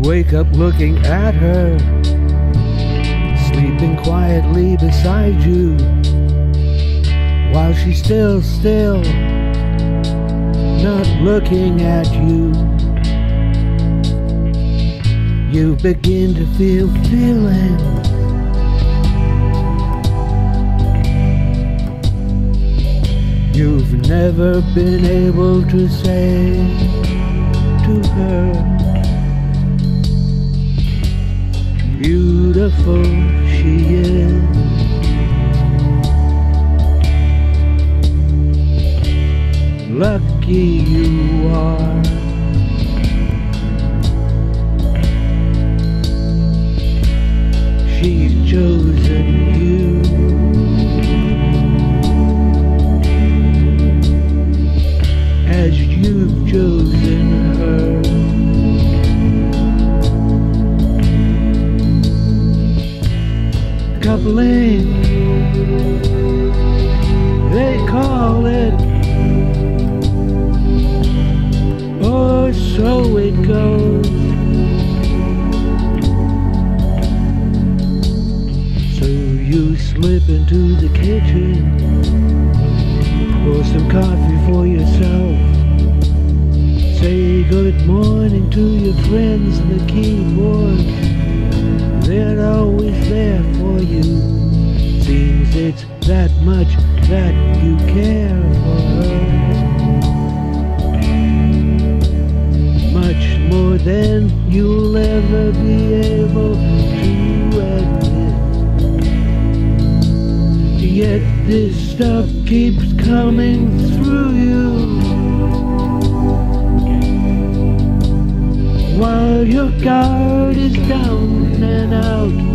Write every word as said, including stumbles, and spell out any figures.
wake up looking at her, sleeping quietly beside you, while she's still, still not looking at you. You begin to feel feelings, you've never been able to say to her. Beautiful she is, lucky you are. She's chosen you, as you've chosen her. Coupling, they call it, or so it goes. So you slip into the kitchen, pour some coffee for yourself, say good morning to your friends on the keyboard. They're always there for you. Seems it's that much that you care for her, much more than you'll ever be able to admit. Yet this stuff keeps coming through you, while your guard is down and out.